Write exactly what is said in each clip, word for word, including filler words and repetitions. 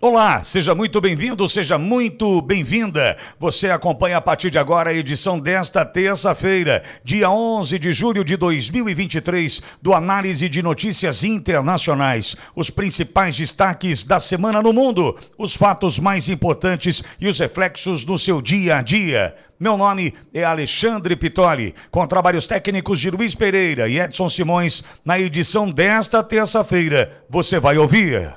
Olá, seja muito bem-vindo, seja muito bem-vinda. Você acompanha a partir de agora a edição desta terça-feira, dia onze de julho de dois mil e vinte e três, do Análise de Notícias Internacionais. Os principais destaques da semana no mundo, os fatos mais importantes e os reflexos no seu dia a dia. Meu nome é Alexandre Pitoli, com trabalhos técnicos de Luiz Pereira e Edson Simões. Na edição desta terça-feira, você vai ouvir: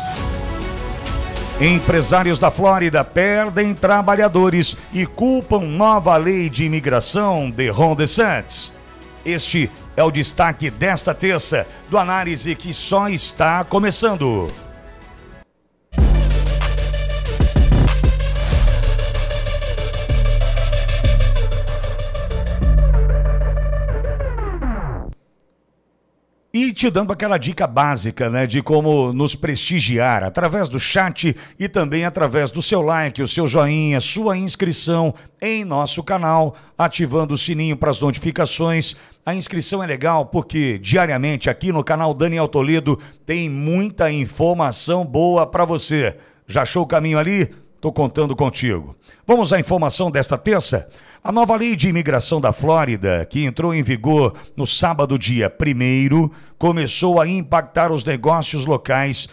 empresários da Flórida perdem trabalhadores e culpam nova lei de imigração de Ron DeSantis. Este é o destaque desta terça do Análise que só está começando. E te dando aquela dica básica, né, de como nos prestigiar através do chat e também através do seu like, o seu joinha, sua inscrição em nosso canal, ativando o sininho para as notificações. A inscrição é legal porque diariamente aqui no canal Daniel Toledo tem muita informação boa para você. Já achou o caminho ali? Tô contando contigo. Vamos à informação desta terça? A nova lei de imigração da Flórida, que entrou em vigor no sábado, dia primeiro, começou a impactar os negócios locais,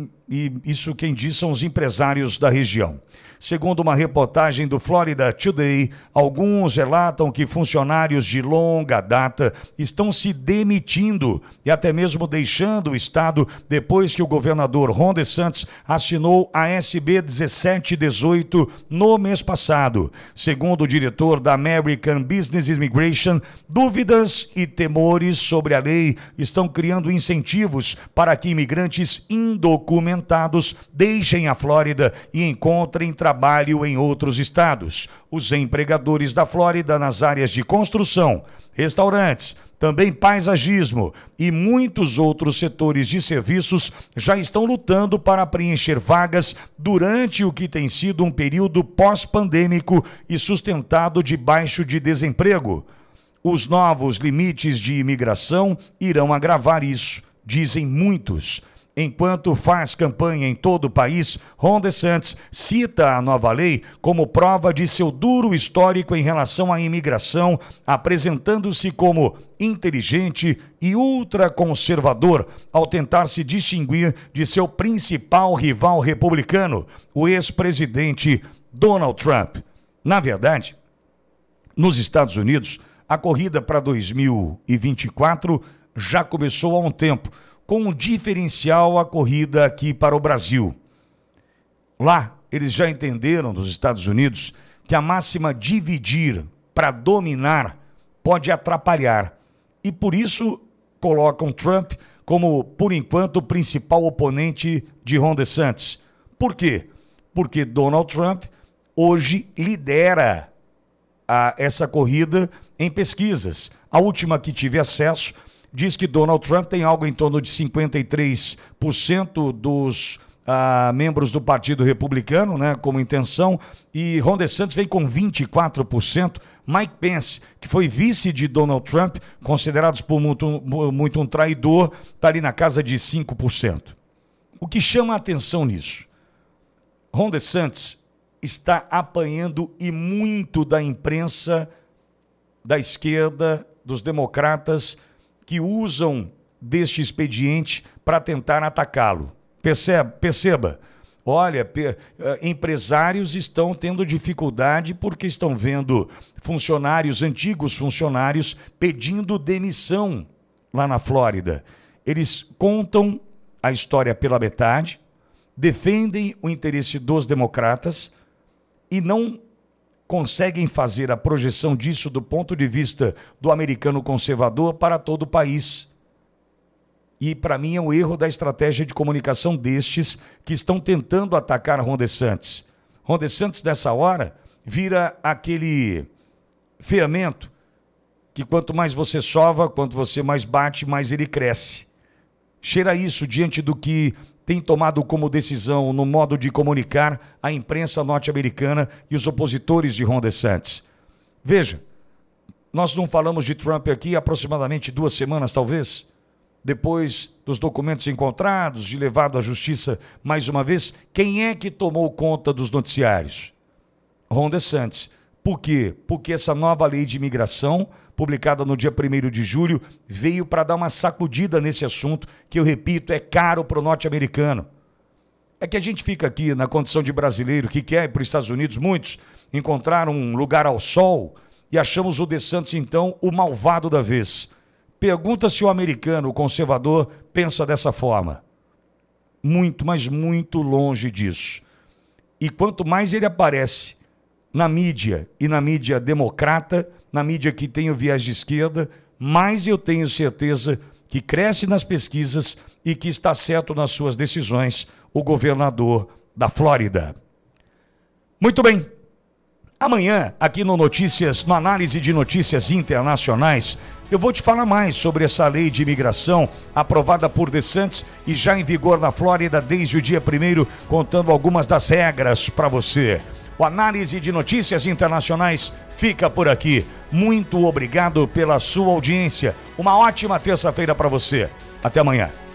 e isso quem diz são os empresários da região. Segundo uma reportagem do Florida Today, alguns relatam que funcionários de longa data estão se demitindo e até mesmo deixando o estado depois que o governador Ron DeSantis assinou a S B dezessete dezoito no mês passado. Segundo o diretor da American Business Immigration, dúvidas e temores sobre a lei estão criando incentivos para que imigrantes indocumentados deixem a Flórida e encontrem trabalho em outros estados. Os empregadores da Flórida nas áreas de construção, restaurantes, também paisagismo e muitos outros setores de serviços já estão lutando para preencher vagas durante o que tem sido um período pós-pandêmico e sustentado de baixo de desemprego. Os novos limites de imigração irão agravar isso, dizem muitos. Enquanto faz campanha em todo o país, Ron DeSantis cita a nova lei como prova de seu duro histórico em relação à imigração, apresentando-se como inteligente e ultraconservador ao tentar se distinguir de seu principal rival republicano, o ex-presidente Donald Trump. Na verdade, nos Estados Unidos, a corrida para dois mil e vinte e quatro já começou há um tempo, com um diferencial a corrida aqui para o Brasil. Lá, eles já entenderam, nos Estados Unidos, que a máxima dividir para dominar pode atrapalhar. E por isso colocam Trump como, por enquanto, o principal oponente de Ron DeSantis. Por quê? Porque Donald Trump hoje lidera a, essa corrida em pesquisas. A última que tive acesso diz que Donald Trump tem algo em torno de cinquenta e três por cento dos ah, membros do Partido Republicano, né, como intenção, e Ron DeSantis vem com vinte e quatro por cento. Mike Pence, que foi vice de Donald Trump, considerado por muito, muito um traidor, está ali na casa de cinco por cento. O que chama a atenção nisso? Ron DeSantis está apanhando e muito da imprensa da esquerda, dos democratas, que usam deste expediente para tentar atacá-lo. Perceba, perceba, olha, pe, empresários estão tendo dificuldade porque estão vendo funcionários, antigos funcionários, pedindo demissão lá na Flórida. Eles contam a história pela metade, defendem o interesse dos democratas e não conseguem fazer a projeção disso do ponto de vista do americano conservador para todo o país. E, para mim, é um erro da estratégia de comunicação destes que estão tentando atacar Ron DeSantis. Ron DeSantis, nessa hora, vira aquele fermento que quanto mais você sova, quanto você mais bate, mais ele cresce. Cheira isso diante do que tem tomado como decisão no modo de comunicar a imprensa norte-americana e os opositores de Ron DeSantis. Veja, nós não falamos de Trump aqui há aproximadamente duas semanas, talvez. depois dos documentos encontrados, de levado à justiça mais uma vez, quem é que tomou conta dos noticiários? Ron DeSantis. Por quê? Porque essa nova lei de imigração, publicada no dia primeiro de julho, veio para dar uma sacudida nesse assunto, que eu repito, é caro para o norte-americano. É que a gente fica aqui na condição de brasileiro que quer ir para os Estados Unidos, muitos encontraram um lugar ao sol e achamos o DeSantis, então, o malvado da vez. Pergunta se o americano, o conservador, pensa dessa forma. Muito, mas muito longe disso. E quanto mais ele aparece na mídia, e na mídia democrata, na mídia que tem o viés de esquerda, mais eu tenho certeza que cresce nas pesquisas e que está certo nas suas decisões o governador da Flórida. Muito bem. Amanhã, aqui no Notícias, no Análise de Notícias Internacionais, eu vou te falar mais sobre essa lei de imigração aprovada por DeSantis e já em vigor na Flórida desde o dia primeiro, contando algumas das regras para você. O Análise de Notícias Internacionais fica por aqui. Muito obrigado pela sua audiência. Uma ótima terça-feira para você. Até amanhã.